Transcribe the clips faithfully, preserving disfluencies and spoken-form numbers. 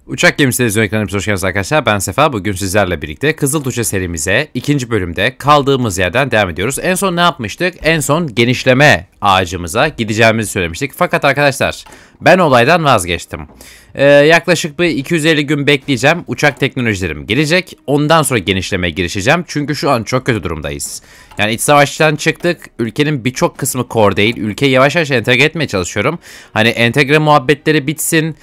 Uçak gemisi televizyon ekranımıza hoş geldiniz arkadaşlar. Ben Sefa. Bugün sizlerle birlikte Kızıltuça serimize ikinci bölümde kaldığımız yerden devam ediyoruz. En son ne yapmıştık? En son genişleme ağacımıza gideceğimizi söylemiştik. Fakat arkadaşlar ben olaydan vazgeçtim. Ee, yaklaşık bir iki yüz elli gün bekleyeceğim. Uçak teknolojilerim gelecek. Ondan sonra genişlemeye girişeceğim. Çünkü şu an çok kötü durumdayız. Yani iç savaştan çıktık. Ülkenin birçok kısmı core değil. Ülkeyi yavaş yavaş entegre etmeye çalışıyorum. Hani entegre muhabbetleri bitsin.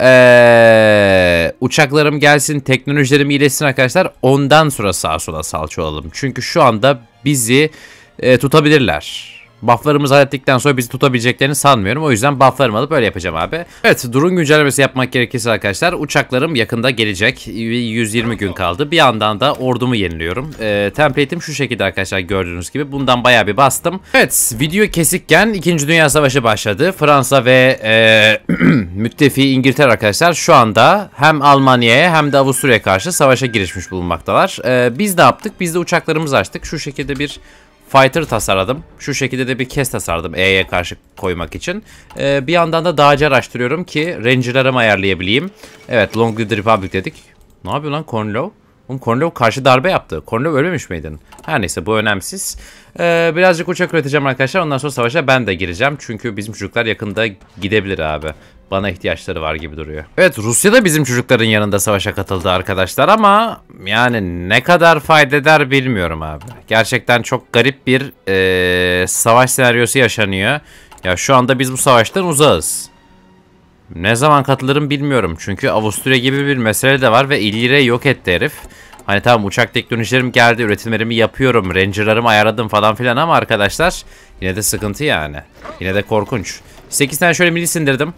Ee, uçaklarım gelsin, teknolojilerim iyileşsin arkadaşlar. Ondan sonra sağa sola salça olalım. Çünkü şu anda bizi e, tutabilirler. Bufflarımızı hallettikten sonra bizi tutabileceklerini sanmıyorum. O yüzden bufflarımı alıp öyle yapacağım abi. Evet, durum güncellemesi yapmak gerekirse arkadaşlar uçaklarım yakında gelecek. yüz yirmi gün kaldı. Bir yandan da ordumu yeniliyorum. E, template'im şu şekilde arkadaşlar, gördüğünüz gibi. Bundan bayağı bir bastım. Evet, video kesikken ikinci. Dünya Savaşı başladı. Fransa ve e, müttefiği İngiltere arkadaşlar şu anda hem Almanya'ya hem de Avusturya'ya karşı savaşa girişmiş bulunmaktalar. E, biz ne yaptık? Biz de uçaklarımızı açtık. Şu şekilde bir fighter tasarladım. Şu şekilde de bir kes tasarladım E'ye karşı koymak için. Ee, bir yandan da dağcı araştırıyorum ki ranger'larımı ayarlayabileyim. Evet, Long Live the Republic dedik. Ne yapıyor lan Cornlow? Oğlum Cornlow karşı darbe yaptı. Cornlow ölmemiş miydin? Her neyse, bu önemsiz. Ee, birazcık uçak üreteceğim arkadaşlar. Ondan sonra savaşa ben de gireceğim. Çünkü bizim çocuklar yakında gidebilir abi. Bana ihtiyaçları var gibi duruyor. Evet, Rusya da bizim çocukların yanında savaşa katıldı arkadaşlar ama yani ne kadar fayda eder bilmiyorum abi. Gerçekten çok garip bir ee, savaş senaryosu yaşanıyor. Ya şu anda biz bu savaştan uzağız. Ne zaman katılırım bilmiyorum. Çünkü Avusturya gibi bir mesele de var ve İllire yok etti herif. Hani tamam, uçak teknolojilerim geldi, üretimlerimi yapıyorum, ranger'larımı ayarladım falan filan ama arkadaşlar yine de sıkıntı yani. Yine de korkunç. sekiz tane şöyle milis indirdim.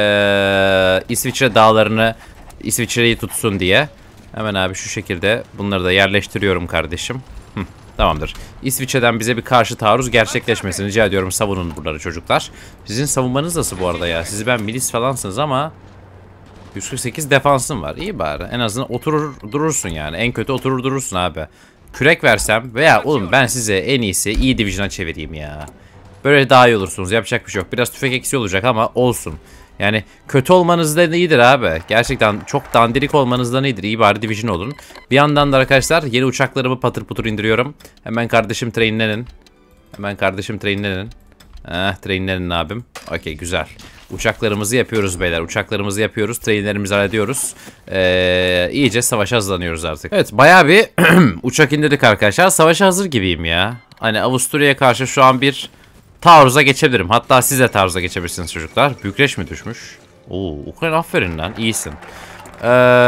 Ee, İsviçre dağlarını, İsviçre'yi tutsun diye. Hemen abi şu şekilde bunları da yerleştiriyorum kardeşim. Hı, tamamdır. İsviçre'den bize bir karşı taarruz gerçekleşmesini rica ediyorum. Savunun buraları çocuklar. Sizin savunmanız nasıl bu arada ya? Sizi ben milis falansınız ama yüz kırk sekiz defansım var. İyi bari. En azından oturur durursun yani. En kötü oturur durursun abi. Kürek versem veya oğlum ben size en iyisi E Division'a çevireyim ya. Böyle daha iyi olursunuz. Yapacak bir şey yok. Biraz tüfek eksiği olacak ama olsun. Yani kötü olmanızdan iyidir abi. Gerçekten çok dandirik olmanızdan iyidir. İyi bari Division olun. Bir yandan da arkadaşlar yeni uçaklarımı patır putur indiriyorum. Hemen kardeşim trainlenin. Hemen kardeşim trainlenin. Eh, trainlenin abim. Okey, güzel. Uçaklarımızı yapıyoruz beyler. Uçaklarımızı yapıyoruz. Trainlerimizi hallediyoruz. Ee, iyice savaşa hazırlanıyoruz artık. Evet, bayağı bir uçak indirdik arkadaşlar. Savaşa hazır gibiyim ya. Hani Avusturya'ya karşı şu an bir taarruza geçebilirim. Hatta siz de taarruza geçebilirsiniz çocuklar. Bükreş mi düşmüş? Oo, Ukrayna aferin lan. İyisin. Ee,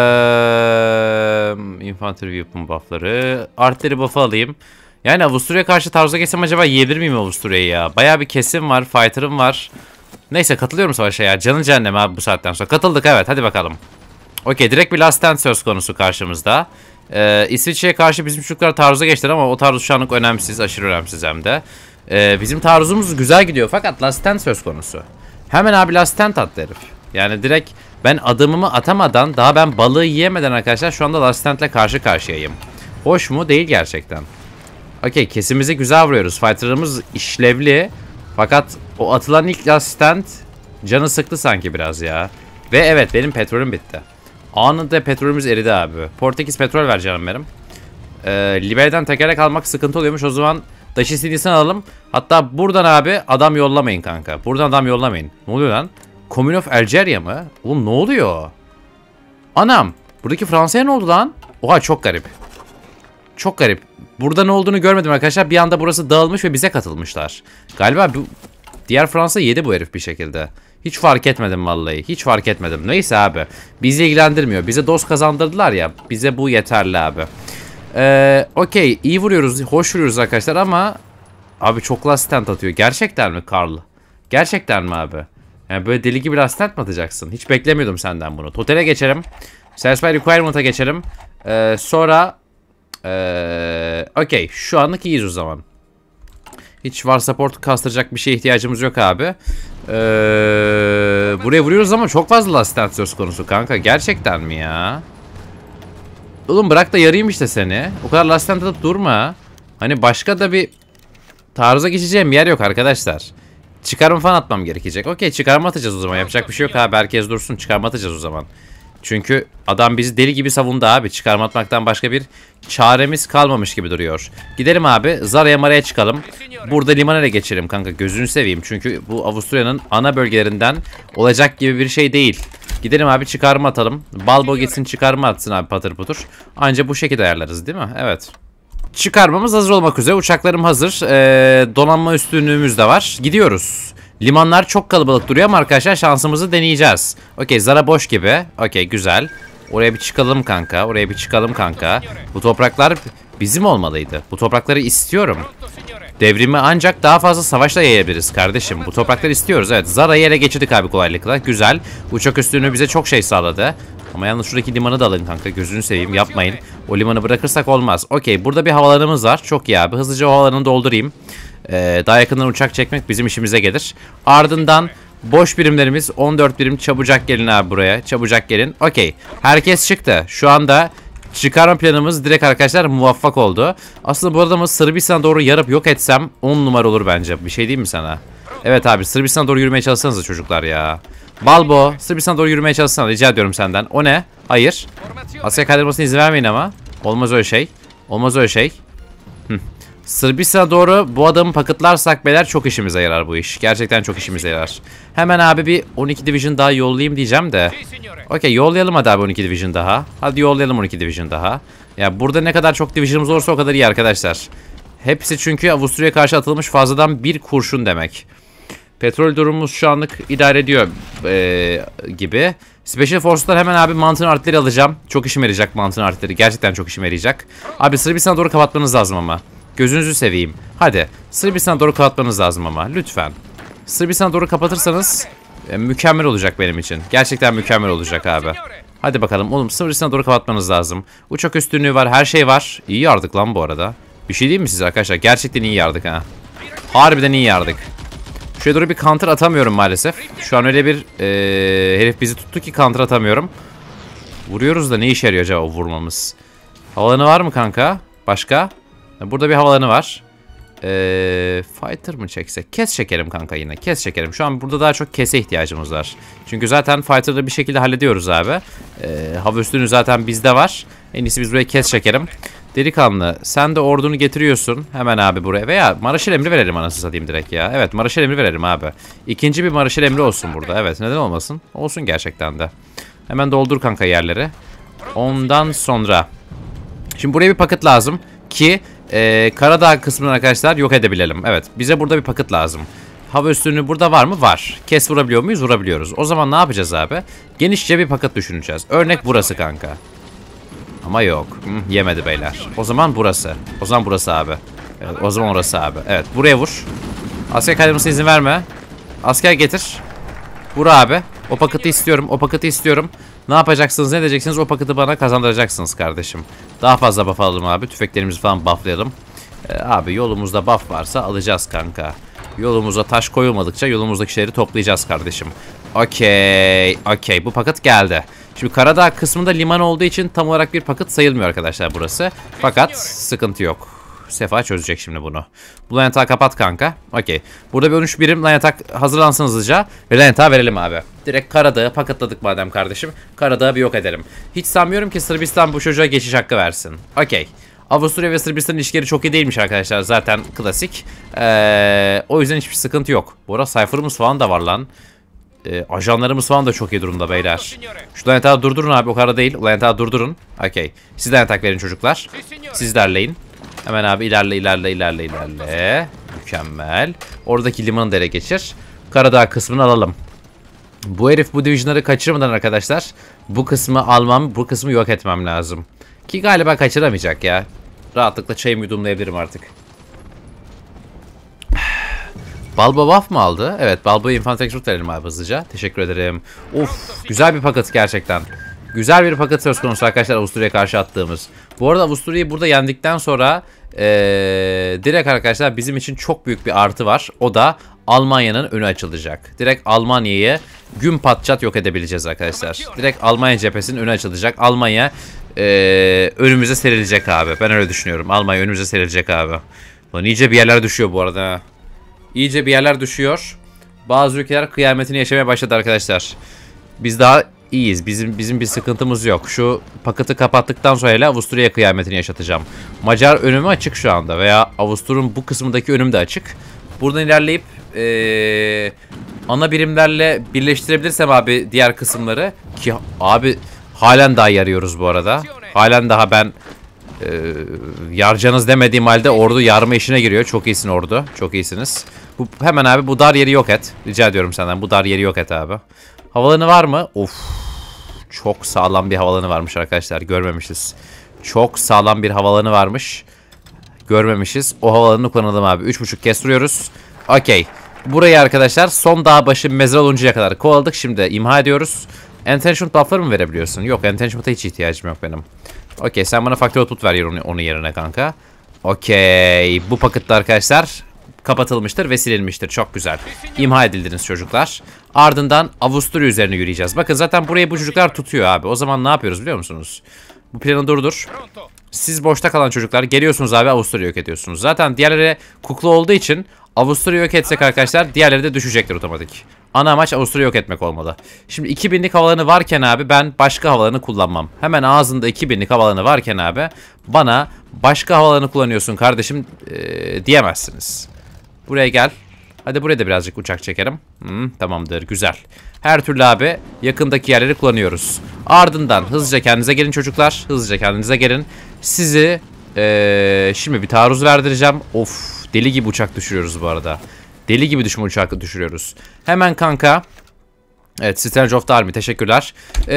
infantry weapon buff'ları. Artillery buff'ı alayım. Yani Avusturya'ya karşı taarruza geçsem acaba yiyebilir miyim Avusturya'yı ya? Bayağı bir kesim var. Fighter'ım var. Neyse, katılıyorum savaşa ya. Canın cehennem abi bu saatten sonra. Katıldık, evet, hadi bakalım. Okey, direkt bir last stand söz konusu karşımızda. Ee, İsviçre'ye karşı bizim çocuklar taarruza geçtiler ama o taarruz şu anlık önemsiz. Aşırı önemsiz hem de. Ee, bizim taarruzumuz güzel gidiyor fakat last stand söz konusu. Hemen abi last stand attı herif. Yani direkt ben adımımı atamadan, daha ben balığı yiyemeden arkadaşlar şu anda last stand'le karşı karşıyayım. Hoş mu? Değil gerçekten. Okey, kesimizi güzel vuruyoruz. Fighter'ımız işlevli. Fakat o atılan ilk last stand canı sıktı sanki biraz ya. Ve evet, benim petrolüm bitti. Anında petrolümüz eridi abi. Portekiz petrol ver canım benim. Ee, Liberya'dan tekerlek almak sıkıntı oluyormuş. O zaman Daşi C D'sini alalım. Hatta buradan abi adam yollamayın kanka. Buradan adam yollamayın. Ne oluyor lan? Commune of Algeria mı? Oğlum ne oluyor? Anam. Buradaki Fransa'ya ne oldu lan? Oha, çok garip. Çok garip. Burada ne olduğunu görmedim arkadaşlar. Bir anda burası dağılmış ve bize katılmışlar. Galiba bu diğer Fransa yedi bu herif bir şekilde. Hiç fark etmedim vallahi. Hiç fark etmedim. Neyse abi. Bizi ilgilendirmiyor. Bize dost kazandırdılar ya. Bize bu yeterli abi. Ee, Okey. İyi vuruyoruz. Hoş vuruyoruz arkadaşlar ama abi çok last stand atıyor. Gerçekten mi Karl? Gerçekten mi abi? Yani böyle deli gibi last stand mı atacaksın? Hiç beklemiyordum senden bunu. Total'e geçelim. Satisfy Requirement'a geçelim. Ee, sonra Ee, Okey. Şu anlık iyiyiz o zaman. Hiç var support kastıracak bir şeye ihtiyacımız yok abi. Ee, buraya vuruyoruz ama çok fazla last stand söz konusu kanka. Gerçekten mi ya? Oğlum bırak da yarayayım işte seni. O kadar last stand atıp durma. Hani başka da bir taarruza geçeceğim yer yok arkadaşlar. Çıkarma falan atmam gerekecek. Okey, çıkarma atacağız o zaman. Yapacak bir şey yok abi. Herkes dursun. Çıkarma atacağız o zaman. Çünkü adam bizi deli gibi savundu abi. Çıkarma atmaktan başka bir çaremiz kalmamış gibi duruyor. Gidelim abi. Zara'ya Mara'ya çıkalım. Burada limana da geçelim kanka. Gözünü seveyim. Çünkü bu Avusturya'nın ana bölgelerinden olacak gibi bir şey değil. Gidelim abi çıkarma atalım. Balbo gitsin çıkarma atsın abi patır putur. Anca bu şekilde ayarlarız değil mi? Evet. Çıkarmamız hazır olmak üzere. Uçaklarım hazır. Ee, donanma üstünlüğümüz de var. Gidiyoruz. Limanlar çok kalabalık duruyor ama arkadaşlar şansımızı deneyeceğiz. Okey, Zara boş gibi. Okey, güzel. Oraya bir çıkalım kanka. Oraya bir çıkalım kanka. Bu topraklar bizim olmalıydı. Bu toprakları istiyorum. Devrimi ancak daha fazla savaşla yayabiliriz kardeşim. Bu toprakları istiyoruz. Evet, Zara'yı ele geçirdik abi kolaylıkla. Güzel. Uçak üstünlüğü bize çok şey sağladı. Ama yalnız şuradaki limanı da alın kanka. Gözünü seveyim, yapmayın. O limanı bırakırsak olmaz. Okey, burada bir havalarımız var. Çok iyi abi. Hızlıca o havalarını doldurayım. Ee, daha yakından uçak çekmek bizim işimize gelir. Ardından boş birimlerimiz on dört birim, çabucak gelin abi buraya. Çabucak gelin. Okey. Herkes çıktı. Şu anda çıkarma planımız direkt arkadaşlar muvaffak oldu. Aslında bu adamı Sırbistan'a doğru yarıp yok etsem on numara olur bence. Bir şey diyeyim mi sana? Evet abi, Sırbistan'a doğru yürümeye çalışsanız çocuklar ya. Balbo, Sırbistan'a doğru yürümeye çalışsana, rica ediyorum senden. O ne? Hayır. Asya kaydırmasına izin vermeyin ama. Olmaz öyle şey. Olmaz öyle şey. Hı. Sırbistan'a doğru bu adamı paketlarsak beyler çok işimize yarar bu iş. Gerçekten çok işimize yarar. Hemen abi bir on iki division daha yollayayım diyeceğim de. Okey, yollayalım hadi abi on iki division daha. Hadi yollayalım on iki division daha. Ya burada ne kadar çok division'ımız olursa o kadar iyi arkadaşlar. Hepsi çünkü Avusturya'ya karşı atılmış fazladan bir kurşun demek. Petrol durumumuz şu anlık idare ediyor ee, gibi. Special Force'lar hemen abi Mountain Artillery alacağım. Çok işime yarayacak Mountain Artillery. Gerçekten çok işime yarayacak. Abi Sırbistan'a doğru kapatmanız lazım ama. Gözünüzü seveyim. Hadi Sırbistan'a doğru kapatmanız lazım ama. Lütfen. Sırbistan'a doğru kapatırsanız e, mükemmel olacak benim için. Gerçekten mükemmel olacak abi. Hadi bakalım oğlum, Sırbistan'a doğru kapatmanız lazım. Uçak üstünlüğü var, her şey var. İyi yardık lan bu arada. Bir şey diyeyim mi size arkadaşlar? Gerçekten iyi yardık ha. Harbiden iyi yardık. Şuraya doğru bir counter atamıyorum maalesef. Şu an öyle bir e, herif bizi tuttu ki counter atamıyorum. Vuruyoruz da ne işe yarıyor acaba o vurmamız? Havalanı var mı kanka? Başka? Burada bir havalanı var. Ee, fighter mı çeksek? Kes çekerim kanka yine. Kes çekerim. Şu an burada daha çok kese ihtiyacımız var. Çünkü zaten fighter'da bir şekilde hallediyoruz abi. Ee, hava üstünü zaten bizde var. En iyisi biz buraya kes çekerim. Delikanlı, sen de ordunu getiriyorsun hemen abi buraya. Veya Maraşel emri verelim anasını satayım direkt ya. Evet, Maraşel emri verelim abi. İkinci bir Maraşel emri olsun burada. Evet, neden olmasın? Olsun gerçekten de. Hemen doldur kanka yerleri. Ondan sonra. Şimdi buraya bir paket lazım ki e, Karadağ kısmını arkadaşlar yok edebilelim. Evet, bize burada bir paket lazım. Hava üstünlüğü burada var mı? Var. Kes vurabiliyor muyuz? Vurabiliyoruz. O zaman ne yapacağız abi? Genişçe bir paket düşüneceğiz. Örnek burası kanka. Ama yok. Hı, yemedi beyler. O zaman burası. O zaman burası abi. Evet, o zaman orası abi. Evet, buraya vur. Asker kaydırmasına izin verme. Asker getir. Vur abi. O paketi istiyorum. O paketi istiyorum. Ne yapacaksınız? Ne edeceksiniz? O paketi bana kazandıracaksınız kardeşim. Daha fazla buff alalım abi. Tüfeklerimizi falan bufflayalım. Ee, abi yolumuzda buff varsa alacağız kanka. Yolumuza taş koyulmadıkça yolumuzdaki şeyleri toplayacağız kardeşim. Okey. Okey. Bu paket geldi. Şimdi Karadağ kısmında liman olduğu için tam olarak bir paket sayılmıyor arkadaşlar burası. Fakat sıkıntı yok. Sefa çözecek şimdi bunu. Bu Lanetag'ı kapat kanka. Okey. Burada bir on üç birim Lanetag hazırlansın hızlıca. Ve Lanetag'ı verelim abi. Direkt Karadağ'ı paketladık madem kardeşim. Karadağ'ı bir yok edelim. Hiç sanmıyorum ki Sırbistan bu çocuğa geçiş hakkı versin. Okey. Avusturya ve Sırbistan ilişkileri çok iyi değilmiş arkadaşlar. Zaten klasik. Ee, o yüzden hiçbir sıkıntı yok. Bu arada Cypher'ımız falan da var lan. Ee, ajanlarımız falan da çok iyi durumda beyler. Şu Lanetag'ı durdurun abi, o kadar değil. Lanetag'ı durdurun. Okey. Siz Lanetag verin çocuklar. Siz derleyin. Hemen abi ilerle ilerle ilerle ilerle. Mükemmel. Oradaki limanı da ele geçir. Karadağ kısmını alalım. Bu herif bu divisionları kaçırmadan arkadaşlar bu kısmı almam, bu kısmı yok etmem lazım. Ki galiba kaçıramayacak ya. Rahatlıkla çayımı yudumlayabilirim artık. Balbo buff mı aldı? Evet, Balbo'ya infantry recruit verelim abi hızlıca. Teşekkür ederim. Of, güzel bir paket gerçekten. Güzel bir paket söz konusu arkadaşlar Avusturya'ya karşı attığımız. Bu arada Avusturya'yı burada yendikten sonra ee, direkt arkadaşlar bizim için çok büyük bir artı var. O da Almanya'nın önü açılacak. Direkt Almanya'yı gün patçat yok edebileceğiz arkadaşlar. Direkt Almanya cephesinin önü açılacak. Almanya ee, önümüze serilecek abi. Ben öyle düşünüyorum. Almanya önümüze serilecek abi. Lan iyice bir yerler düşüyor bu arada. İyice bir yerler düşüyor. Bazı ülkeler kıyametini yaşamaya başladı arkadaşlar. Biz daha iyiyiz. Bizim bizim bir sıkıntımız yok. Şu paketi kapattıktan sonra hele Avusturya kıyametini yaşatacağım. Macar önümü açık şu anda veya Avustur'un bu kısmındaki önüm de açık. Buradan ilerleyip ee, ana birimlerle birleştirebilirsem abi diğer kısımları ki abi halen daha yarıyoruz bu arada. Halen daha ben e, yarcanız demediğim halde ordu yarma işine giriyor. Çok iyisin ordu. Çok iyisiniz. Bu, hemen abi bu dar yeri yok et. Rica ediyorum senden. Bu dar yeri yok et abi. Havalanı var mı? Of. Çok sağlam bir havalanı varmış arkadaşlar. Görmemişiz. Çok sağlam bir havalanı varmış. Görmemişiz. O havalanını kullanalım abi. üç buçuk kez vuruyoruz. Okey. Burayı arkadaşlar son dağ başı mezar oluncaya kadar kovaladık. Şimdi imha ediyoruz. Entrenchment buff'ları mı verebiliyorsun? Yok, entrenchment'a hiç ihtiyacım yok benim. Okey, sen bana faktör output ver onu, onun yerine kanka. Okey. Bu pakette arkadaşlar kapatılmıştır ve silinmiştir. Çok güzel. İmha edildiniz çocuklar. Ardından Avusturya üzerine yürüyeceğiz. Bakın zaten burayı bu çocuklar tutuyor abi. O zaman ne yapıyoruz biliyor musunuz? Bu planı durdur. Siz boşta kalan çocuklar geliyorsunuz abi, Avusturya yok ediyorsunuz. Zaten diğerleri kukla olduğu için Avusturya yok etsek arkadaşlar diğerleri de düşecektir otomatik. Ana amaç Avusturya yok etmek olmalı. Şimdi iki binlik havalanı varken abi ben başka havalanı kullanmam. Hemen ağzında iki binlik havalanı varken abi bana başka havalanı kullanıyorsun kardeşim ee, diyemezsiniz. Buraya gel. Hadi buraya da birazcık uçak çekerim. Hmm, tamamdır, güzel. Her türlü abi yakındaki yerleri kullanıyoruz. Ardından hızlıca kendinize gelin çocuklar. Hızlıca kendinize gelin. Sizi ee, şimdi bir taarruz verdireceğim. Of, deli gibi uçak düşürüyoruz bu arada. Deli gibi düşman uçağı düşürüyoruz. Hemen kanka. Evet, Strategy of the Army teşekkürler.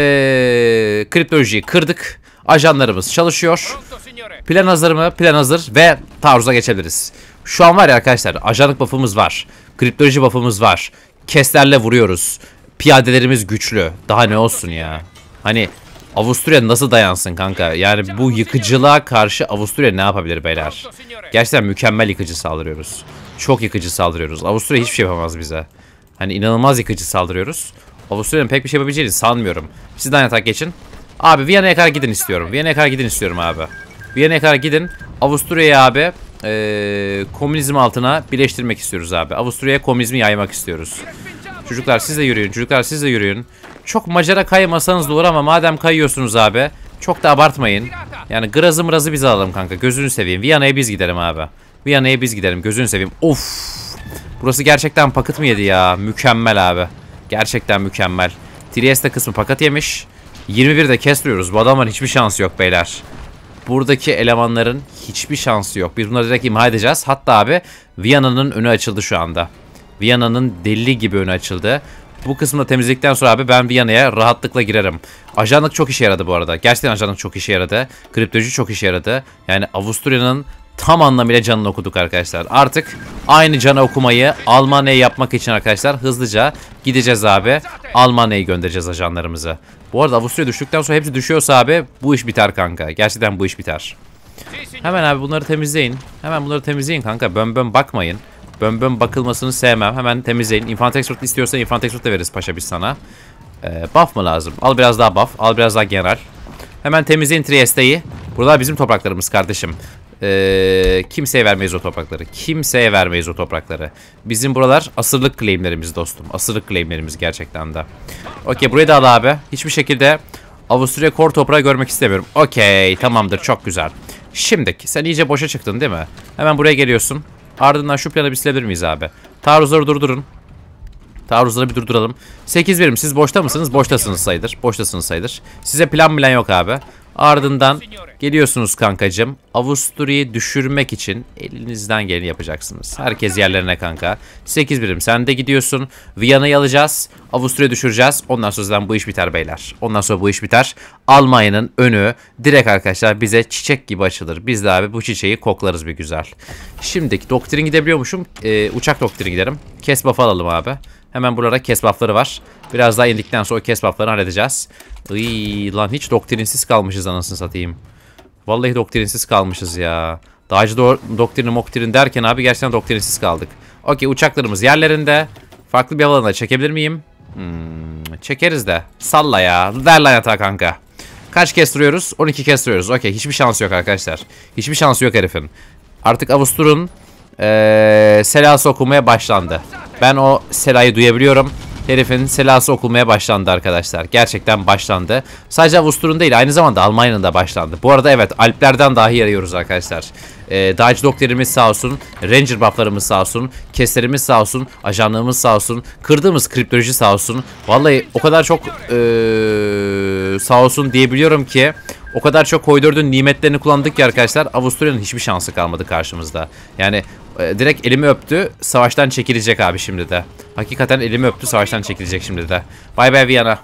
Ee, kriptolojiyi kırdık. Ajanlarımız çalışıyor. Plan hazır mı? Plan hazır ve taarruza geçebiliriz. Şu an var ya arkadaşlar, ajanlık buff'ımız var. Kriptoloji buff'ımız var. Keslerle vuruyoruz. Piyadelerimiz güçlü. Daha ne olsun ya. Hani Avusturya nasıl dayansın kanka? Yani bu yıkıcılığa karşı Avusturya ne yapabilir beyler? Gerçekten mükemmel yıkıcı saldırıyoruz. Çok yıkıcı saldırıyoruz. Avusturya hiçbir şey yapamaz bize. Hani inanılmaz yıkıcı saldırıyoruz. Avusturya'nın pek bir şey yapabileceğini sanmıyorum. Sizden yatak geçin. Abi Viyana'ya kadar gidin istiyorum. Viyana'ya kadar gidin istiyorum abi. Viyana'ya kadar gidin. Avusturya'yı abi ee, komünizm altına birleştirmek istiyoruz abi. Avusturya'ya komünizmi yaymak istiyoruz. Çocuklar siz de yürüyün. Çocuklar siz de yürüyün. Çok Macar'a kaymasanız da olur ama madem kayıyorsunuz abi çok da abartmayın. Yani grazı mırazı biz alalım kanka. Gözünü seveyim. Viyana'ya biz gidelim abi. Viyana'ya biz gidelim. Gözünü seveyim. Of. Burası gerçekten paket mi yedi ya? Mükemmel abi. Gerçekten mükemmel. Trieste kısmı paket yemiş. yirmi birde kestiriyoruz. Bu adamların hiçbir şansı yok beyler. Buradaki elemanların hiçbir şansı yok. Biz bunları direkt imha edeceğiz. Hatta abi Viyana'nın önü açıldı şu anda. Viyana'nın deli gibi önü açıldı. Bu kısmını temizledikten sonra abi ben Viyana'ya rahatlıkla girerim. Ajanlık çok işe yaradı bu arada. Gerçekten ajanlık çok işe yaradı. Kriptoloji çok işe yaradı. Yani Avusturya'nın tam anlamıyla canını okuduk arkadaşlar. Artık aynı canı okumayı Almanya'ya yapmak için arkadaşlar hızlıca gideceğiz abi. Almanya'ya göndereceğiz ajanlarımızı. Bu arada Avusturya düştükten sonra hepsi düşüyorsa abi bu iş biter kanka. Gerçekten bu iş biter. Hemen abi bunları temizleyin. Hemen bunları temizleyin kanka. Bön bön bakmayın. Bön bön bakılmasını sevmem. Hemen temizleyin. Infant Expert istiyorsan Infant Expert de veririz paşa biz sana. Ee, buff mı lazım? Al biraz daha buff. Al biraz daha general. Hemen temizleyin Trieste'yi. Buralar bizim topraklarımız kardeşim. Ee, kimseye vermeyiz o toprakları. Kimseye vermeyiz o toprakları. Bizim buralar asırlık claimlerimiz dostum. Asırlık claimlerimiz gerçekten de. Okey, burayı da al abi. Hiçbir şekilde Avusturya kor toprağı görmek istemiyorum. Okey, tamamdır, çok güzel. Şimdi sen iyice boşa çıktın değil mi? Hemen buraya geliyorsun. Ardından şu planı bir silebilir miyiz abi? Taarruzları durdurun. Taarruzları bir durduralım. sekiz birim siz boşta mısınız? Boştasınız sayılır. Boştasınız sayılır. Size plan bilen yok abi. Ardından geliyorsunuz kankacım. Avusturya'yı düşürmek için elinizden geleni yapacaksınız. Herkes yerlerine kanka. sekiz birim sen de gidiyorsun. Viyana'yı alacağız. Avusturya'yı düşüreceğiz. Ondan sonra zaten bu iş biter beyler. Ondan sonra bu iş biter. Almanya'nın önü direkt arkadaşlar bize çiçek gibi açılır. Biz de abi bu çiçeği koklarız bir güzel. Şimdiki doktrin gidebiliyormuşum. Ee, uçak doktrini giderim. Kes buff alalım abi. Hemen buralara kes buff'ları var. Biraz daha indikten sonra kes buff'larını halledeceğiz. Iy, lan hiç doktrinsiz kalmışız anasını satayım. Vallahi doktrinsiz kalmışız ya. Dağcı do doktrini moktrin derken abi gerçekten doktrinsiz kaldık. Okey, uçaklarımız yerlerinde. Farklı bir alana çekebilir miyim? Hmm, çekeriz de. Salla ya. Ver lan yatağa kanka. Kaç kestiriyoruz? on iki kestiriyoruz. Okey, hiçbir şansı yok arkadaşlar. Hiçbir şansı yok herifin. Artık Avustur'un ee, selası okumaya başlandı. Ben o selayı duyabiliyorum. Herifin selası okulmaya başlandı arkadaşlar. Gerçekten başlandı. Sadece Avusturya'nın değil, aynı zamanda Almanya'nın da başlandı. Bu arada evet, Alplerden dahi yarıyoruz arkadaşlar. Ee, dağcı doktorlarımız sağ olsun. Ranger bufflarımız sağ olsun. Keslerimiz sağ olsun. Ajanlığımız sağ olsun. Kırdığımız kriptoloji sağ olsun. Vallahi o kadar çok ee, sağ olsun diyebiliyorum ki. O kadar çok koridorun nimetlerini kullandık ki arkadaşlar, Avusturya'nın hiçbir şansı kalmadı karşımızda. Yani e, direkt elimi öptü, savaştan çekilecek abi şimdi de. Hakikaten elimi öptü, savaştan çekilecek şimdi de. Bay bay Viyana.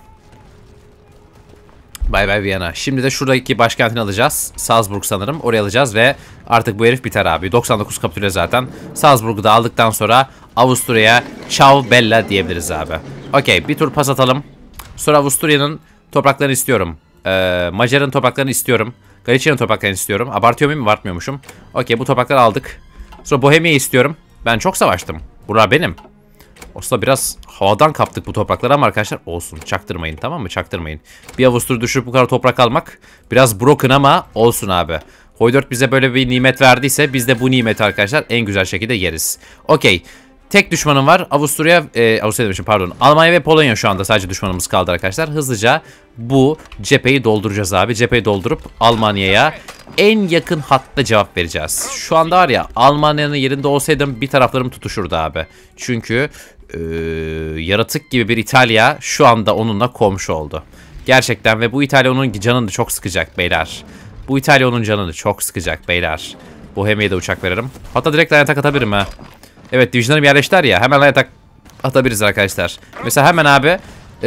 Bay bay Viyana. Şimdi de şuradaki başkentini alacağız. Salzburg sanırım. Oraya alacağız ve artık bu herif biter abi. doksan dokuz kapitüle zaten. Salzburg'u da aldıktan sonra Avusturya'ya ciao bella diyebiliriz abi. Okey, bir tur pas atalım. Sonra Avusturya'nın topraklarını istiyorum. Ee, Macar'ın topraklarını istiyorum. Galicia'nın topraklarını istiyorum. Abartıyor muyum? Abartmıyormuşum. Okey, bu toprakları aldık. Sonra Bohemia'yı istiyorum. Ben çok savaştım. Bura benim. Aslında biraz havadan kaptık bu toprakları ama arkadaşlar olsun. Çaktırmayın, tamam mı? Çaktırmayın. Bir Avusturya düşürüp bu kadar toprak almak biraz broken ama olsun abi. Hoydort bize böyle bir nimet verdiyse biz de bu nimeti arkadaşlar en güzel şekilde yeriz. Okey. Tek düşmanım var. Avusturya, e, Avusturya demişim pardon. Almanya ve Polonya şu anda sadece düşmanımız kaldı arkadaşlar. Hızlıca bu cepheyi dolduracağız abi. Cepheyi doldurup Almanya'ya en yakın hatta cevap vereceğiz. Şu anda var ya, Almanya'nın yerinde olsaydım bir taraflarım tutuşurdu abi. Çünkü e, yaratık gibi bir İtalya şu anda onunla komşu oldu. Gerçekten ve bu İtalya onun canını çok sıkacak beyler. Bu İtalya onun canını çok sıkacak beyler. Bohemia'ya da uçak veririm. Hatta direkt atak atabilirim ha. Evet, divisionlarım yerleştiler ya. Hemen atak atabiliriz arkadaşlar. Mesela hemen abi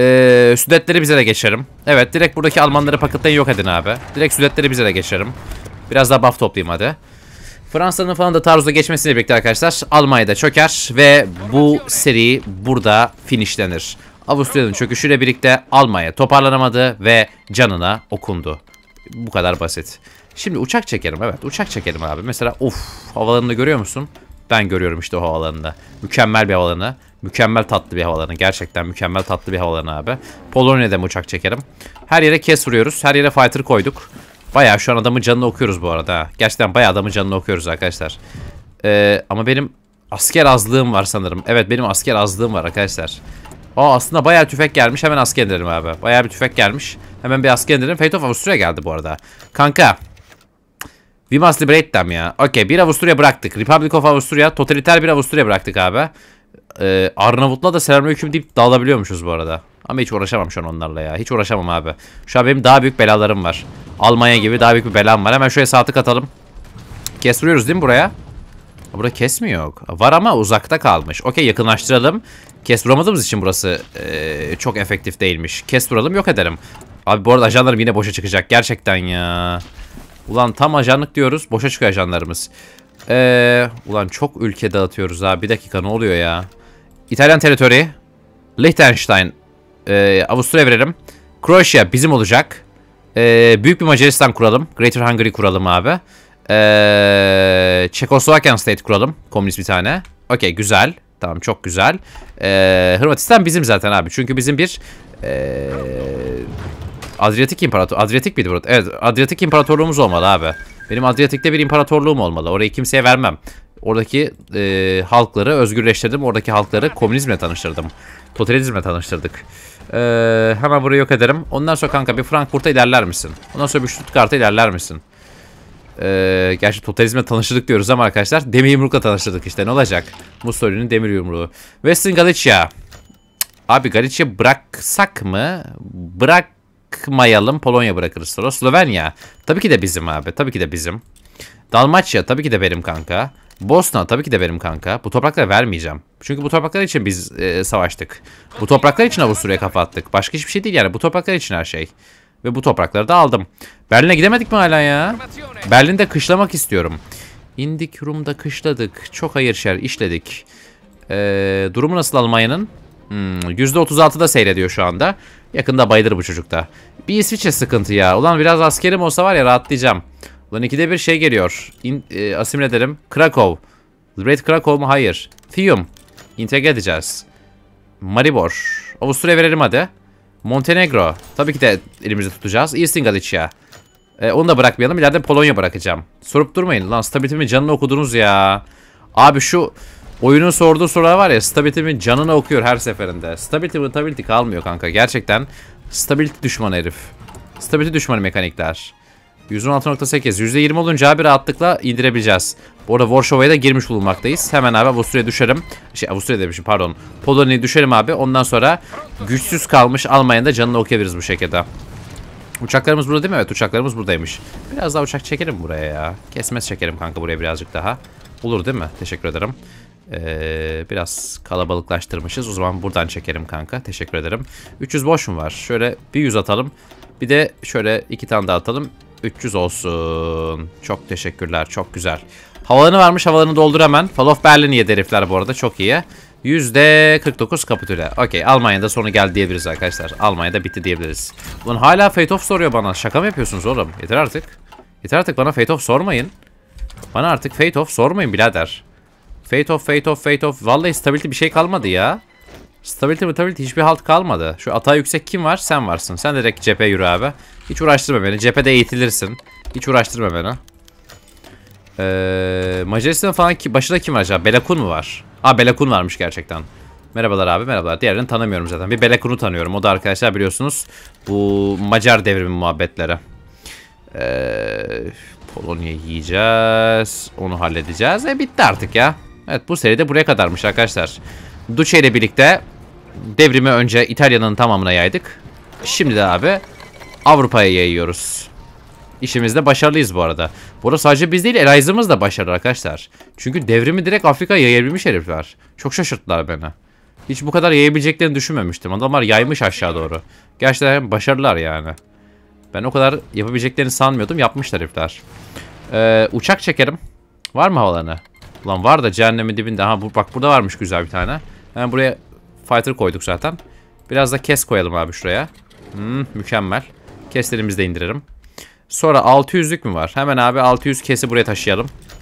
e, Südetleri bize de geçerim. Evet, direkt buradaki Almanları paketleyin, yok edin abi. Direkt Südetleri bize de geçerim. Biraz daha buff toplayayım hadi. Fransa'nın falan da taarruza geçmesiyle birlikte arkadaşlar Almanya'da çöker ve bu seri burada finishlenir. Avusturya'nın çöküşüyle birlikte Almanya toparlanamadı ve canına okundu. Bu kadar basit. Şimdi uçak çekerim, evet uçak çekerim abi. Mesela of, havalarını görüyor musun? Ben görüyorum işte o havalarını. Mükemmel bir havalarını. Mükemmel tatlı bir havalarını. Gerçekten mükemmel tatlı bir havalarını abi. Polonya'da mı uçak çekerim? Her yere kes vuruyoruz. Her yere fighter koyduk. Bayağı şu an adamın canını okuyoruz bu arada. Gerçekten bayağı adamın canını okuyoruz arkadaşlar. Ee, ama benim asker azlığım var sanırım. Evet, benim asker azlığım var arkadaşlar. Aa, aslında bayağı tüfek gelmiş. Hemen asker indirelim abi. Bayağı bir tüfek gelmiş. Hemen bir asker indirelim. Fate of Avusturya geldi bu arada. Kanka. We must liberate them ya. Okey, bir Avusturya bıraktık. Republic of Avusturya. Totaliter bir Avusturya bıraktık abi. Ee, Arnavut'la da selamünaleyküm deyip dağılabiliyormuşuz bu arada. Ama hiç uğraşamam şu an onlarla ya. Hiç uğraşamam abi. Şu an benim daha büyük belalarım var. Almanya gibi daha büyük bir belam var. Hemen şuraya saatlik atalım. Kes vuruyoruz değil mi buraya? Burada kes mi yok? Var ama uzakta kalmış. Okey, yakınlaştıralım. Kes vuramadığımız için burası ee, çok efektif değilmiş. Kes vuralım, yok edelim. Abi bu arada ajanlarım yine boşa çıkacak. Gerçekten ya. Ulan tam ajanlık diyoruz. Boşa çıkıyor ajanlarımız. Ee, ulan çok ülke dağıtıyoruz abi. Bir dakika, ne oluyor ya? İtalyan teritori. Liechtenstein. Ee, Avusturya verelim. Kroatia bizim olacak. Ee, büyük bir Macaristan kuralım. Greater Hungary kuralım abi. Ee, Çekoslovakian State kuralım. Komünist bir tane. Okey, güzel. Tamam, çok güzel. Ee, Hırvatistan bizim zaten abi. Çünkü bizim bir... Ee, Adriyatik İmparator... Adriyatik miydi burada? Evet, Adriyatik İmparatorluğumuz olmalı abi. Benim Adriyatik'te bir imparatorluğum olmalı. Orayı kimseye vermem. Oradaki e, halkları özgürleştirdim. Oradaki halkları komünizmle tanıştırdım. Totalizmle tanıştırdık. E, hemen burayı yok ederim. Ondan sonra kanka bir Frankfurt'a ilerler misin? Ondan sonra bir Stuttgart'a ilerler misin? E, gerçi totalizmle tanıştırdık diyoruz ama arkadaşlar demir yumrukla tanıştırdık işte. Ne olacak? Mussolini'nin demir yumruğu. Western Galicia. Abi Galicia bıraksak mı? Bırak Bırakmayalım. Polonya bırakırız sonra. Slovenya. Tabii ki de bizim abi. Tabii ki de bizim. Dalmaçya tabii ki de benim kanka. Bosna tabii ki de benim kanka. Bu toprakları vermeyeceğim. Çünkü bu topraklar için biz e, savaştık. Bu topraklar için Avusturya'ya kafa attık. Başka hiçbir şey değil yani. Bu topraklar için her şey. Ve bu toprakları da aldım. Berlin'e gidemedik mi hala ya? Berlin'de kışlamak istiyorum. İndik Rum'da kışladık. Çok hayır şer işledik. E, durumu nasıl Almanya'nın? Hmm, yüzde otuz altıda seyrediyor şu anda. Yakında bayılır bu çocukta. Bir İsviçre sıkıntı ya. Ulan biraz askerim olsa var ya rahatlayacağım. Ulan ikide bir şey geliyor. İn, e, asimile edelim. Krakow. Great Krakow mu? Hayır. Fium. İntegre edeceğiz. Maribor. Avusturya verelim hadi. Montenegro. Tabii ki de elimizde tutacağız. Eastern Galicia. E, onu da bırakmayalım. İleride Polonya bırakacağım. Sorup durmayın. Lan stabilitemi canını okudunuz ya. Abi şu Oyunun sorduğu sorular var ya, stability'min canını okuyor her seferinde. Stability stability kalmıyor kanka. Gerçekten stability düşmanı herif. Stability düşmanı mekanikler. yüz on altı nokta sekiz. yüzde yirmi olunca abi rahatlıkla indirebileceğiz. Bu arada Warshawa'ya da girmiş bulunmaktayız. Hemen abi Avusturya'ya düşerim. Şey Avusturya demişim pardon. Polonya'ya düşerim abi. Ondan sonra güçsüz kalmış Almanya'nın da canını okuyabiliriz bu şekilde. Uçaklarımız burada değil mi? Evet, uçaklarımız buradaymış. Biraz daha uçak çekerim buraya ya. Kesmez çekerim kanka buraya birazcık daha. Olur değil mi? Teşekkür ederim. Ee, biraz kalabalıklaştırmışız. O zaman buradan çekerim kanka. Teşekkür ederim. üç yüz boş mu var? Şöyle bir yüz atalım. Bir de şöyle iki tane daha atalım. üç yüz olsun. Çok teşekkürler. Çok güzel. Havalarını varmış. Havalarını doldur hemen. Fall of Berlin'i yedi herifler bu arada. Çok iyi. yüzde kırk dokuz kapitüle. Okey. Almanya'da sonu geldi diyebiliriz arkadaşlar. Almanya'da bitti diyebiliriz. Ulan hala Fate of soruyor bana. Şaka mı yapıyorsunuz oğlum? Yeter artık. Yeter artık bana Fate of sormayın. Bana artık Fate of sormayın birader. Fate of, Fate of, Fate of. Vallahi stability bir şey kalmadı ya. Stability stability hiçbir halt kalmadı. Şu atağı yüksek kim var? Sen varsın. Sen direkt cepheye yürü abi. Hiç uğraştırma beni. Cephede eğitilirsin. Hiç uğraştırma beni. Ee, Macaristan falan ki başında kim var acaba? Belakun mu var? Aa, Belakun varmış gerçekten. Merhabalar abi, merhabalar. Diğerini tanımıyorum zaten. Bir Belakun'u tanıyorum. O da arkadaşlar biliyorsunuz bu Macar devrimi muhabbetleri. Ee, Polonya yiyeceğiz. Onu halledeceğiz. E bitti artık ya. Evet, bu seride buraya kadarmış arkadaşlar. Duce ile birlikte devrimi önce İtalya'nın tamamına yaydık. Şimdi de abi Avrupa'ya yayıyoruz. İşimizde başarılıyız bu arada. Bu arada sadece biz değil, Eliza'mız da başarılı arkadaşlar. Çünkü devrimi direkt Afrika'ya yayabilmiş herifler. Çok şaşırttılar beni. Hiç bu kadar yayabileceklerini düşünmemiştim. Adamlar yaymış aşağı doğru. Gerçekten başarılılar yani. Ben o kadar yapabileceklerini sanmıyordum. Yapmışlar herifler. Ee, uçak çekerim. Var mı havalarını? Ulan var da cehennemin dibinde. Ha bu, bak burada varmış güzel bir tane. Hemen buraya fighter koyduk zaten. Biraz da kes koyalım abi şuraya. Hmm, mükemmel. Keslerimizi de indiririm. Sonra altı yüzlük mü var? Hemen abi altı yüz kesi buraya taşıyalım.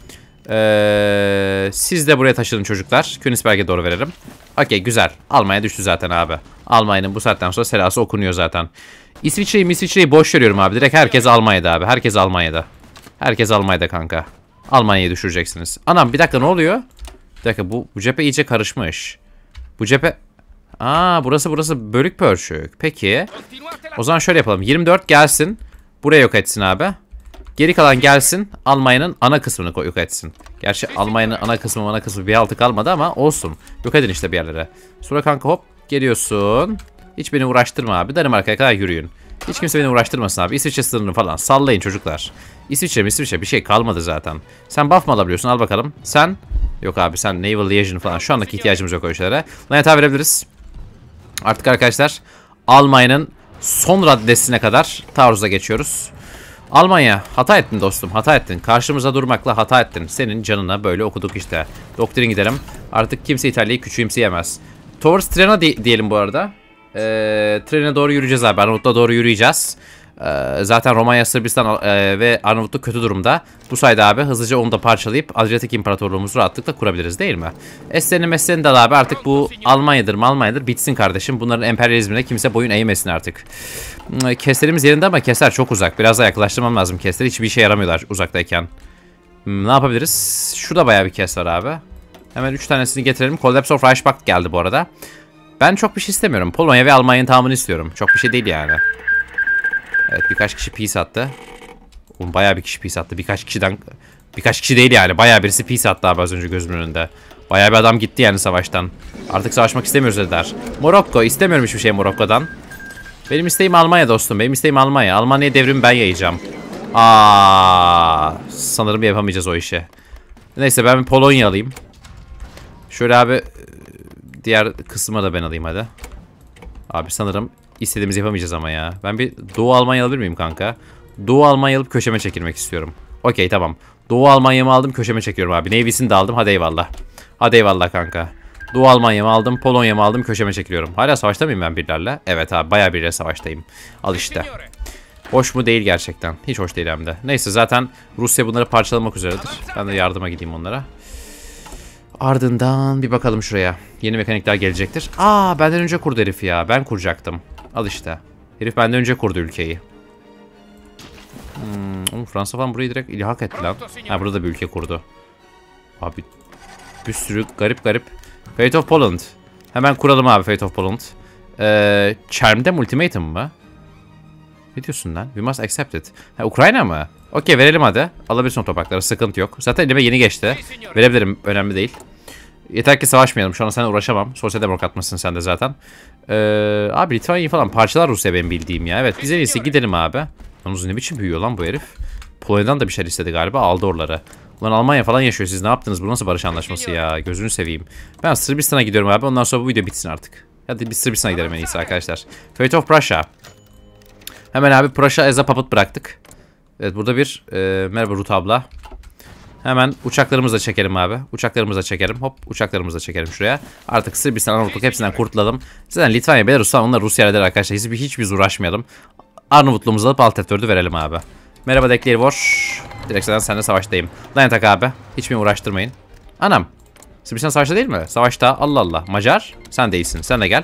Ee, siz de buraya taşıdın çocuklar. Königsberg'e doğru verelim. Okey, güzel. Almanya düştü zaten abi. Almanya'nın bu saatten sonra selası okunuyor zaten. İsviçre'yi İsviçre'yi boş veriyorum abi. Direkt herkes Almanya'da abi. Herkes Almanya'da. Herkes Almanya'da kanka. Almanya'yı düşüreceksiniz. Anam bir dakika, ne oluyor? Bir dakika, bu, bu cephe iyice karışmış. Bu cephe... Aa, burası burası bölük pörçük. Peki. O zaman şöyle yapalım. yirmi dört gelsin. Buraya yok etsin abi. Geri kalan gelsin. Almanya'nın ana kısmını yok etsin. Gerçi Almanya'nın ana kısmı ana kısmı bir altı kalmadı ama olsun. Yok edin işte bir yerlere. Sonra kanka hop geliyorsun. Hiç beni uğraştırma abi. Danimarka'ya kadar yürüyün. Hiç kimse beni uğraştırmasın abi. İsviçre sınırını falan sallayın çocuklar. İsviçre mi İsviçre bir şey kalmadı zaten. Sen buff mı alabiliyorsun? Al bakalım. Sen? Yok abi, sen Naval Liaison falan. Şu andaki ihtiyacımız yok öyle şeylere. Laneta verebiliriz. Artık arkadaşlar Almanya'nın son raddesine kadar taarruza geçiyoruz. Almanya, hata ettin dostum, hata ettin. Karşımıza durmakla hata ettin. Senin canına böyle okuduk işte. Doktrin gidelim. Artık kimse İtalya'yı küçümseyemez. Towards Trena di diyelim bu arada. Ee, Trene doğru yürüyeceğiz abi. Arnavutluğa doğru yürüyeceğiz. Ee, zaten Romanya, Sırbistan e, ve Arnavutluk kötü durumda. Bu sayede abi hızlıca onu da parçalayıp Adriyatik İmparatorluğumuzu rahatlıkla kurabiliriz değil mi? Eslerini meslerini de abi artık bu Almanya'dır Almanya'dır bitsin kardeşim. Bunların emperyalizmine kimse boyun eğmesin artık. Keslerimiz yerinde ama kesler çok uzak. Biraz daha yaklaştırmam lazım kesleri. Hiçbir işe yaramıyorlar uzaktayken. Hmm, ne yapabiliriz? Şurada bayağı bir kes var abi. Hemen üç tanesini getirelim. Collapse of Reichsbach geldi bu arada. Ben çok bir şey istemiyorum. Polonya ve Almanya'nın tamamını istiyorum. Çok bir şey değil yani. Evet, birkaç kişi peace attı. Oğlum bayağı bir kişi peace attı. Birkaç kişiden... Birkaç kişi değil yani. Bayağı birisi peace attı abi az önce gözümün önünde. Bayağı bir adam gitti yani savaştan. Artık savaşmak istemiyoruz dediler. Morokko. İstemiyorum hiçbir şey Morokko'dan. Benim isteğim Almanya dostum. Benim isteğim Almanya. Almanya'ya devrimi ben yayacağım. Aa, sanırım yapamayacağız o işi. Neyse ben bir Polonya alayım. Şöyle abi diğer kısma da ben alayım hadi. Abi sanırım istediğimizi yapamayacağız ama ya. Ben bir Doğu Almanya alabilir miyim kanka? Doğu Almanya alıp köşeme çekilmek istiyorum. Okey tamam. Doğu Almanya'mı aldım, köşeme çekiyorum abi. Navy'sini de aldım, hadi eyvallah. Hadi eyvallah kanka. Doğu Almanya'mı aldım, Polonya'mı aldım, köşeme çekiliyorum. Hala savaşta mıyım ben birilerle? Evet abi, bayağı biriyle savaştayım. Al işte. Hoş mu değil gerçekten. Hiç hoş değil hem de. Neyse zaten Rusya bunları parçalamak üzeredir. Ben de yardıma gideyim onlara. Ardından bir bakalım şuraya. Yeni mekanikler gelecektir. Aa, benden önce kurdu herif ya. Ben kuracaktım. Al işte. Herif benden önce kurdu ülkeyi. Hmm, oğlum Fransa falan burayı direkt ilhak etti lan. Ha, burada bir ülke kurdu. Abi Bir sürü garip garip. Fate of Poland. Hemen kuralım abi Fate of Poland. Ee, Charm'de ultimatum mı? Ne diyorsun lan? We must accept it. Ha, Ukrayna mı? Okey, verelim hadi. Alabilirsin o toprakları, sıkıntı yok. Zaten elime yeni geçti. Verebilirim, önemli değil. Yeter ki savaşmayalım. Şu an seninle uğraşamam. Sosyal demokrat mısın sen de zaten. Ee, abi Litvanya falan parçalar Rusya benim bildiğim ya. Evet, biz en iyisi gidelim abi. Yalnız ne biçim büyüyor lan bu herif. Polonya'dan da bir şey istedi galiba. Aldı oraları. Ulan Almanya falan yaşıyor. Siz ne yaptınız? Bu nasıl barış anlaşması ya? Gözünü seveyim. Ben Sırbistan'a gidiyorum abi. Ondan sonra bu video bitsin artık. Hadi biz Sırbistan'a gidelim en iyisi arkadaşlar. Fate of Prussia. Hemen abi Prussia as a puppet bıraktık. Evet, burada bir e, merhaba Ruth abla. Hemen uçaklarımızla çekelim abi. Uçaklarımızla çekelim. Hop, uçaklarımızla çekelim şuraya. Artık Sırbistan, Arnavutluk hepsinden kurtulalım. Zaten Litvanya, Belarus'tan onlar Rusya eder arkadaşlar. Hiç, hiç biz uğraşmayalım. Arnavutluğumuzu alıp alt F dördü verelim abi. Merhaba Dekleri War. Direkt zaten seninle savaştayım. Lan tak abi. Hiç mi uğraştırmayın. Anam. Sırbistan savaşta değil mi? Savaşta. Allah Allah. Macar. Sen değilsin. Sen de gel.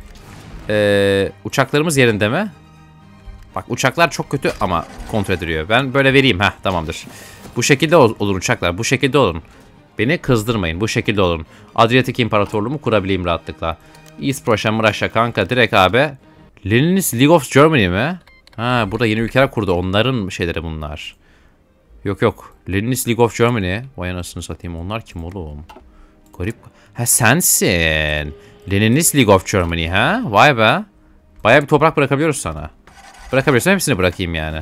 Ee, uçaklarımız yerinde mi? Bak uçaklar çok kötü ama kontrol ediliyor. Ben böyle vereyim. Heh, tamamdır. Bu şekilde ol olun uçaklar. Bu şekilde olun. Beni kızdırmayın. Bu şekilde olun. Adriyatik İmparatorluğu'mu kurabileyim rahatlıkla. East Prussia, Mrussia kanka. Direkt abi. Leninist League of Germany mi? Ha, burada yeni ülkeler kurdu. Onların şeyleri bunlar. Yok yok. Leninist League of Germany. Vay anasını satayım. Onlar kim oğlum? Garip. Ha, sensin. Leninist League of Germany ha? Vay be. Bayağı bir toprak bırakabiliyoruz sana. Bırakabiliyorsan hepsini bırakayım yani.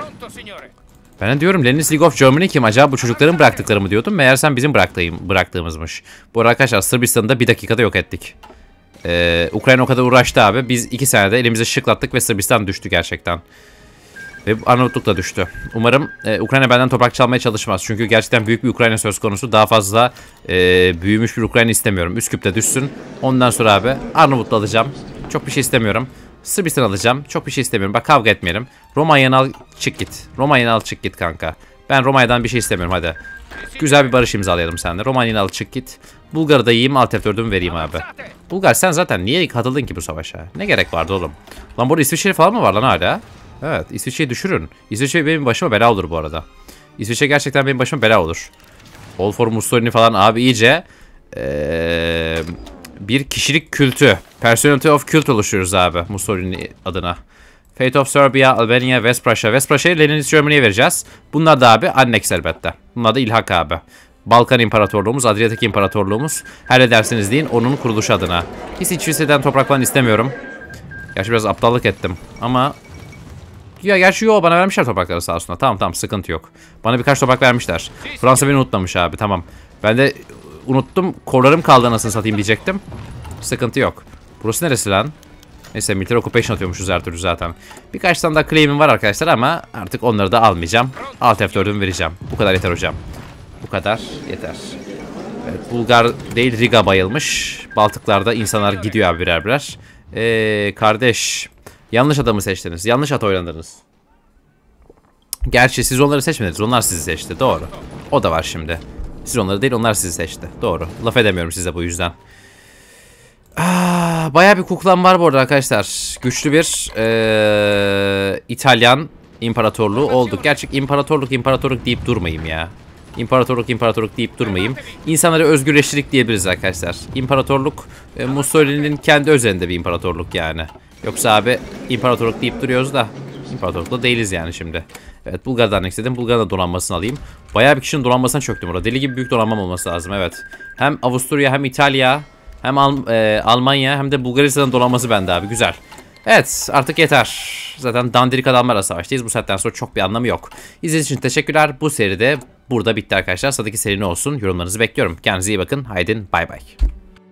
Ben de diyorum Leninist League of Germany kim? Acaba bu çocukların bıraktıkları mı diyordum. Meğersem bizim bıraktığım, bıraktığımızmış. Bu arada arkadaşlar Sırbistan'ı da bir dakikada yok ettik. Ee, Ukrayna o kadar uğraştı abi. Biz iki senede elimize şıklattık ve Sırbistan düştü gerçekten. Ve Arnavutluk da düştü. Umarım e, Ukrayna benden toprak çalmaya çalışmaz. Çünkü gerçekten büyük bir Ukrayna söz konusu. Daha fazla e, büyümüş bir Ukrayna istemiyorum. Üsküp'te düşsün. Ondan sonra abi Arnavutlu alacağım. Çok bir şey istemiyorum. Sırbistan alacağım. Çok bir şey istemiyorum. Bak kavga etmeyelim. Romanya'nı al, çık git. Romanya'nı al, çık git kanka. Ben Romanya'dan bir şey istemiyorum hadi. Güzel bir barış imzalayalım seninle. Romanya'nı al, çık git. Bulgar'ı da yiyeyim, alt F dördümü vereyim abi. Bulgar sen zaten niye katıldın ki bu savaşa? Ne gerek vardı oğlum? Lan burada İsviçre falan mı var lan hala? Evet, İsviçre'yi düşürün. İsviçre benim başıma bela olur bu arada. İsviçre gerçekten benim başıma bela olur. All for Mussolini falan abi iyice ee, bir kişilik kültü. Personality of cult oluşuyoruz abi Mussolini adına. Fate of Serbia, Albania, West Prussia. West Prussia'yı Leninist Germany'ye vereceğiz. Bunlar da abi annex elbette. Bunlar da ilhak abi. Balkan İmparatorluğumuz, Adriyatik İmparatorluğumuz. Her ne dersiniz deyin onun kuruluşu adına. Hiç İsviçre'den toprak falan istemiyorum. Gerçi biraz aptallık ettim ama... Ya gerçi yo bana vermişler toprakları sağ olsunlar. Tamam tamam sıkıntı yok. Bana birkaç toprak vermişler. Fransa beni unutmamış abi tamam. Ben de unuttum korlarım kaldı anasını satayım diyecektim. Sıkıntı yok. Burası neresi lan? Neyse military occupation atıyormuşuz her türlü zaten. Birkaç tane daha claim'im var arkadaşlar ama artık onları da almayacağım. alt F dördümü vereceğim. Bu kadar yeter hocam. Bu kadar yeter. Evet, Bulgar değil Riga bayılmış. Baltıklarda insanlar gidiyor abi birer birer. Eee kardeş... Yanlış adamı seçtiniz. Yanlış at oynadınız. Gerçi siz onları seçmediniz. Onlar sizi seçti. Doğru. O da var şimdi. Siz onları değil onlar sizi seçti. Doğru. Laf edemiyorum size bu yüzden. Aa, bayağı bir kuklam var bu arada arkadaşlar. Güçlü bir ee, İtalyan imparatorluğu olduk. Gerçek imparatorluk imparatorluk deyip durmayayım ya. İmparatorluk imparatorluk deyip durmayayım. İnsanlara özgürleştirdik diyebiliriz arkadaşlar. İmparatorluk e, Mussolini'nin kendi özelinde bir imparatorluk yani. Yoksa abi imparatorluk deyip duruyoruz da imparatorlukta değiliz yani şimdi. Evet Bulgar'dan istedim. Bulgar'ın da donanmasını alayım. Bayağı bir kişinin donanmasına çöktüm orada. Deli gibi büyük donanmam olması lazım evet. Hem Avusturya hem İtalya hem Al e, Almanya hem de Bulgaristan'ın donanması bende abi güzel. Evet artık yeter. Zaten dandirik adamlarla savaştayız. Bu saatten sonra çok bir anlamı yok. İzlediğiniz için teşekkürler. Bu seride burada bitti arkadaşlar. Sıradaki seri ne olsun? Yorumlarınızı bekliyorum. Kendinize iyi bakın. Haydi bay bay.